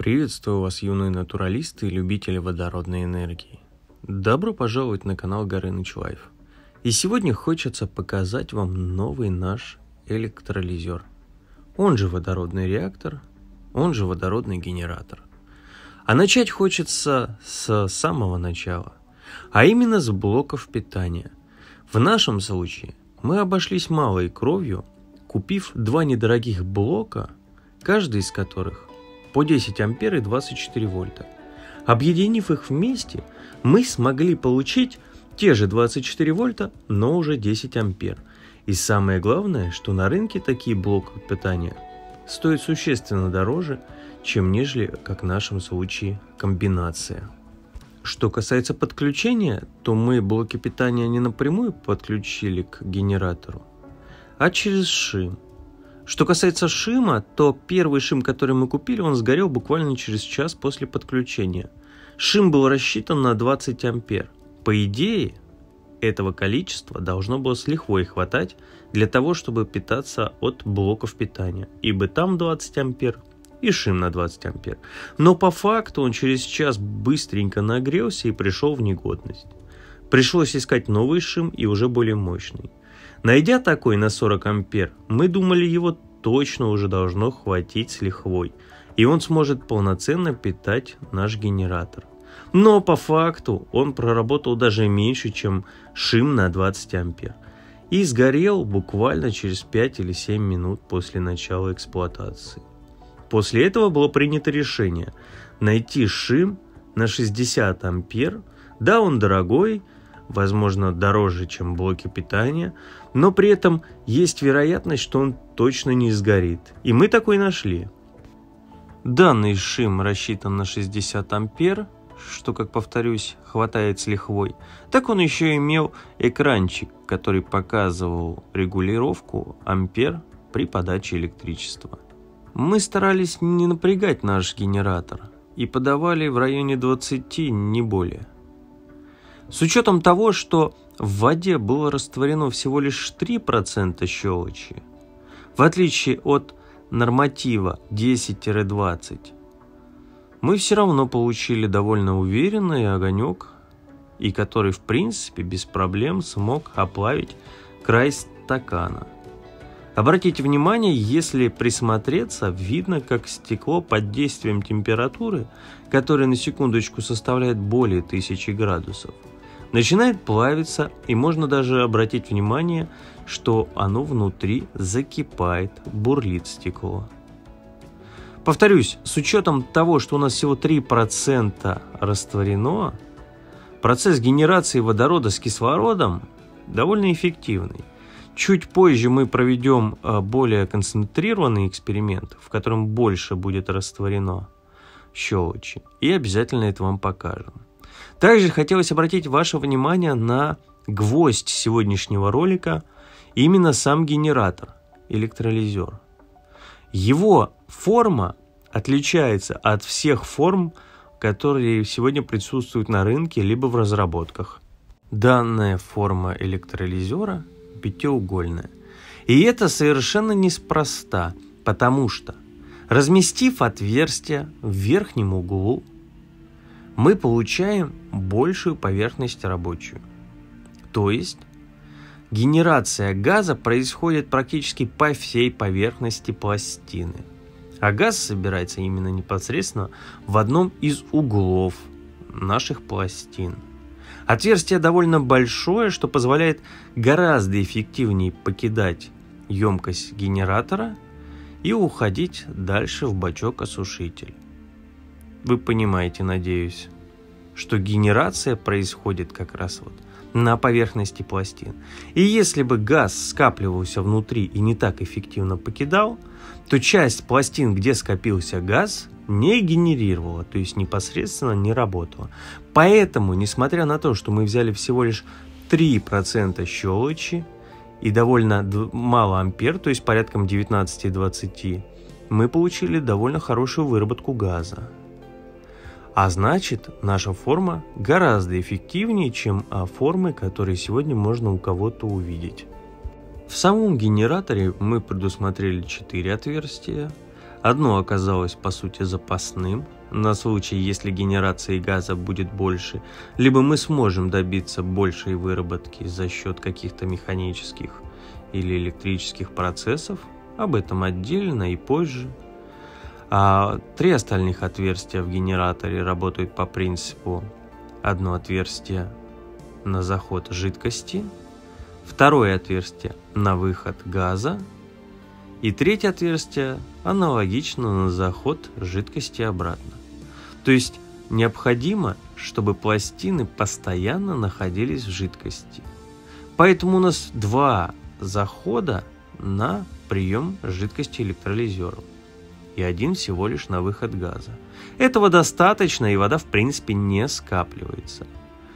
Приветствую вас, юные натуралисты и любители водородной энергии. Добро пожаловать на канал Горыныч Лайф. И сегодня хочется показать вам новый наш электролизер. Он же водородный реактор, он же водородный генератор. А начать хочется с самого начала, а именно с блоков питания. В нашем случае мы обошлись малой кровью, купив два недорогих блока, каждый из которых по 10 ампер и 24 вольта. Объединив их вместе, мы смогли получить те же 24 вольта, но уже 10 ампер. И самое главное, что на рынке такие блоки питания стоят существенно дороже, чем нежели, как в нашем случае, комбинация. Что касается подключения, то мы блоки питания не напрямую подключили к генератору, а через шим. Что касается шима, то первый шим, который мы купили, он сгорел буквально через час после подключения. Шим был рассчитан на 20 ампер. По идее, этого количества должно было с лихвой хватать для того, чтобы питаться от блоков питания. Ибо там 20 ампер и шим на 20 ампер. Но по факту он через час быстренько нагрелся и пришел в негодность. Пришлось искать новый шим и уже более мощный. Найдя такой на 40 ампер, мы думали, его точно уже должно хватить с лихвой, и он сможет полноценно питать наш генератор. Но по факту он проработал даже меньше, чем шим на 20 ампер, и сгорел буквально через 5 или 7 минут после начала эксплуатации. После этого было принято решение найти шим на 60 ампер, да, он дорогой, возможно, дороже, чем блоки питания, но при этом есть вероятность, что он точно не сгорит. И мы такой нашли. Данный шим рассчитан на 60 ампер, что, как повторюсь, хватает с лихвой. Так он еще имел экранчик, который показывал регулировку ампер при подаче электричества. Мы старались не напрягать наш генератор и подавали в районе 20, не более. С учетом того, что в воде было растворено всего лишь 3% щелочи, в отличие от норматива 10-20, мы все равно получили довольно уверенный огонек, и который в принципе без проблем смог оплавить край стакана. Обратите внимание, если присмотреться, видно, как стекло под действием температуры, которая на секундочку составляет более 1000 градусов, начинает плавиться, и можно даже обратить внимание, что оно внутри закипает, бурлит стекло. Повторюсь, с учетом того, что у нас всего 3% растворено, процесс генерации водорода с кислородом довольно эффективный. Чуть позже мы проведем более концентрированный эксперимент, в котором больше будет растворено щелочи, и обязательно это вам покажем. Также хотелось обратить ваше внимание на гвоздь сегодняшнего ролика, именно сам генератор, электролизер. Его форма отличается от всех форм, которые сегодня присутствуют на рынке либо в разработках. Данная форма электролизера пятиугольная. И это совершенно неспроста, потому что, разместив отверстие в верхнем углу, мы получаем большую поверхность рабочую. То есть генерация газа происходит практически по всей поверхности пластины. А газ собирается именно непосредственно в одном из углов наших пластин. Отверстие довольно большое, что позволяет гораздо эффективнее покидать емкость генератора и уходить дальше в бачок-осушитель. Вы понимаете, надеюсь, что генерация происходит как раз вот на поверхности пластин. И если бы газ скапливался внутри и не так эффективно покидал, то часть пластин, где скопился газ, не генерировала, то есть непосредственно не работала. Поэтому, несмотря на то, что мы взяли всего лишь 3% щелочи и довольно мало ампер, то есть порядком 19-20, мы получили довольно хорошую выработку газа. А значит, наша форма гораздо эффективнее, чем формы, которые сегодня можно у кого-то увидеть. В самом генераторе мы предусмотрели 4 отверстия, Одно оказалось по сути запасным, на случай, если генерации газа будет больше, либо мы сможем добиться большей выработки за счет каких-то механических или электрических процессов, об этом отдельно и позже. А 3 остальных отверстия в генераторе работают по принципу: одно отверстие на заход жидкости, второе отверстие на выход газа и третье отверстие аналогично на заход жидкости обратно. То есть необходимо, чтобы пластины постоянно находились в жидкости. Поэтому у нас 2 захода на прием жидкости электролизером и 1 всего лишь на выход газа. Этого достаточно, и вода в принципе не скапливается.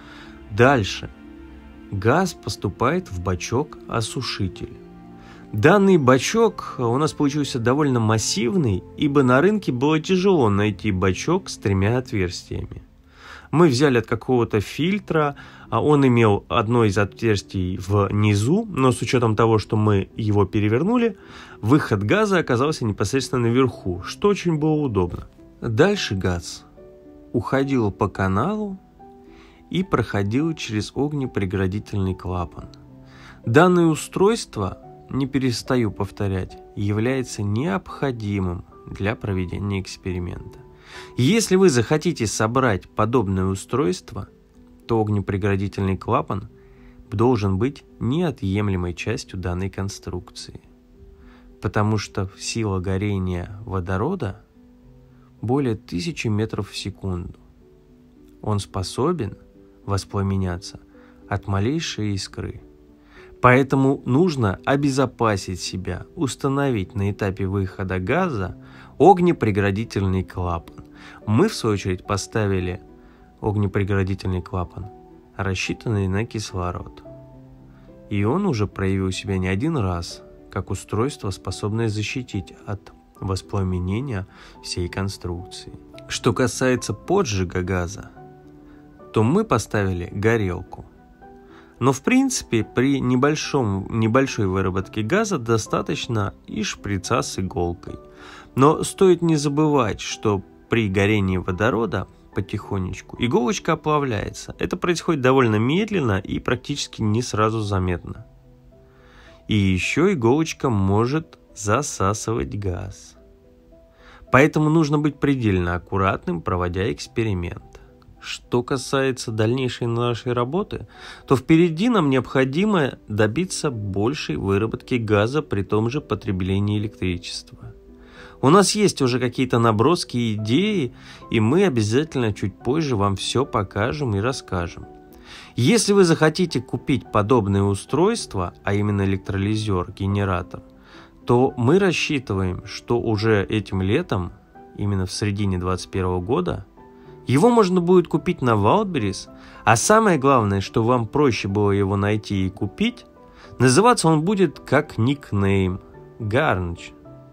Дальше. Газ поступает в бачок-осушитель. Данный бачок у нас получился довольно массивный, ибо на рынке было тяжело найти бачок с 3 отверстиями. Мы взяли от какого-то фильтра, а он имел одно из отверстий внизу, но с учетом того, что мы его перевернули, выход газа оказался непосредственно наверху, что очень было удобно. Дальше газ уходил по каналу и проходил через огнепреградительный клапан. Данное устройство, не перестаю повторять, является необходимым для проведения эксперимента. Если вы захотите собрать подобное устройство, то огнепреградительный клапан должен быть неотъемлемой частью данной конструкции, потому что сила горения водорода более 1000 метров в секунду. Он способен воспламеняться от малейшей искры. Поэтому нужно обезопасить себя, установить на этапе выхода газа огнепреградительный клапан. Мы, в свою очередь, поставили огнепреградительный клапан, рассчитанный на кислород. И он уже проявил себя не один раз, как устройство, способное защитить от воспламенения всей конструкции. Что касается поджига газа, то мы поставили горелку. Но в принципе при небольшой выработке газа достаточно и шприца с иголкой. Но стоит не забывать, что при горении водорода потихонечку иголочка оплавляется. Это происходит довольно медленно и практически не сразу заметно. И еще иголочка может засасывать газ. Поэтому нужно быть предельно аккуратным, проводя эксперимент. Что касается дальнейшей нашей работы, то впереди нам необходимо добиться большей выработки газа при том же потреблении электричества. У нас есть уже какие-то наброски и идеи, и мы обязательно чуть позже вам все покажем и расскажем. Если вы захотите купить подобное устройство, а именно электролизер, генератор, то мы рассчитываем, что уже этим летом, именно в середине 2021 года, его можно будет купить на Wildberries, а самое главное, что вам проще было его найти и купить, называться он будет как никнейм Garnch.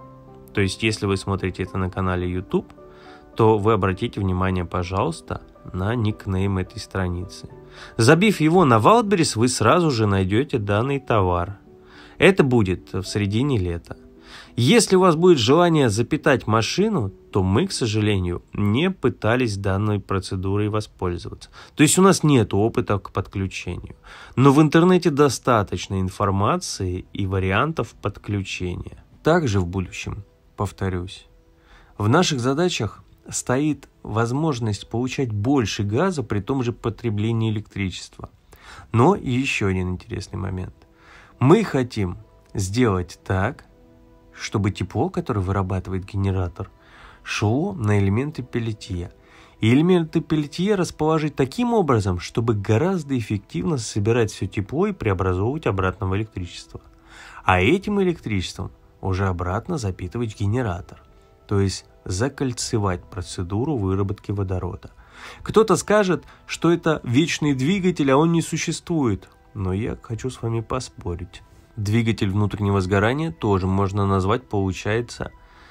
То есть, если вы смотрите это на канале YouTube, то вы обратите внимание, пожалуйста, на никнейм этой страницы. Забив его на Wildberries, вы сразу же найдете данный товар. Это будет в середине лета. Если у вас будет желание запитать машину, то мы, к сожалению, не пытались данной процедурой воспользоваться. То есть у нас нет опыта к подключению. Но в интернете достаточно информации и вариантов подключения. Также в будущем, повторюсь, в наших задачах стоит возможность получать больше газа при том же потреблении электричества. Но и еще один интересный момент. Мы хотим сделать так, чтобы тепло, которое вырабатывает генератор, шло на элементы пеллетье. И элементы пеллетье расположить таким образом, чтобы гораздо эффективно собирать все тепло и преобразовывать обратно в электричество. А этим электричеством уже обратно запитывать генератор. То есть закольцевать процедуру выработки водорода. Кто-то скажет, что это вечный двигатель, а он не существует. Но я хочу с вами поспорить. Двигатель внутреннего сгорания тоже можно назвать, получается,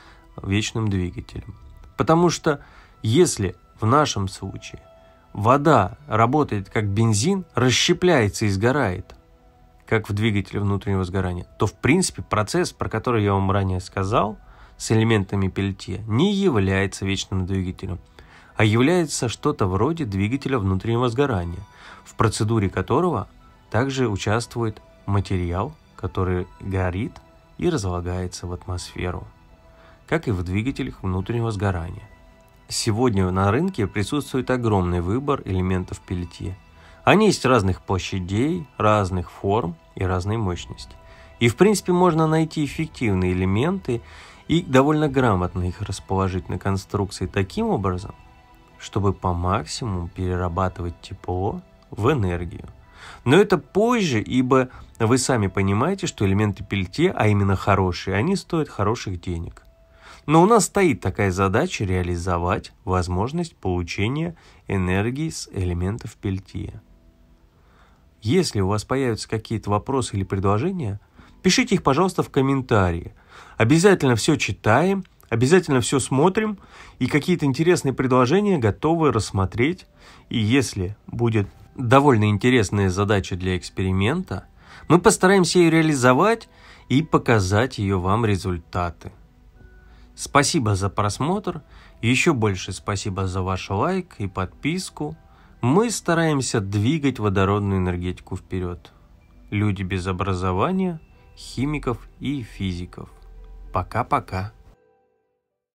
вечным двигателем. Потому что если в нашем случае вода работает как бензин, расщепляется и сгорает, как в двигателе внутреннего сгорания, то в принципе процесс, про который я вам ранее сказал, с элементами Пельтье не является вечным двигателем, а является что-то вроде двигателя внутреннего сгорания, в процедуре которого также участвует материал, который горит и разлагается в атмосферу, как и в двигателях внутреннего сгорания. Сегодня на рынке присутствует огромный выбор элементов Пельтье. Они есть разных площадей, разных форм и разной мощности. И в принципе можно найти эффективные элементы и довольно грамотно их расположить на конструкции таким образом, чтобы по максимуму перерабатывать тепло в энергию. Но это позже, ибо вы сами понимаете, что элементы Пельтье, а именно хорошие, они стоят хороших денег. Но у нас стоит такая задача реализовать возможность получения энергии с элементов Пельтье. Если у вас появятся какие-то вопросы или предложения, пишите их, пожалуйста, в комментарии. Обязательно все читаем, обязательно все смотрим и какие-то интересные предложения готовы рассмотреть. И если будет довольно интересная задача для эксперимента, мы постараемся ее реализовать и показать ее вам результаты. Спасибо за просмотр, еще больше спасибо за ваш лайк и подписку. Мы стараемся двигать водородную энергетику вперед. Люди без образования, химиков и физиков. Пока-пока.